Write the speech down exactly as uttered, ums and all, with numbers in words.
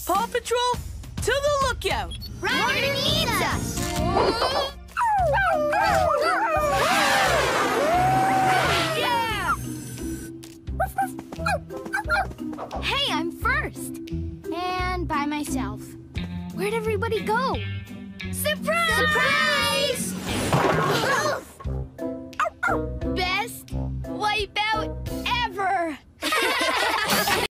Paw Patrol, to the lookout! Ryder needs us! Yeah! Hey, I'm first. And by myself. Where'd everybody go? Surprise! Surprise!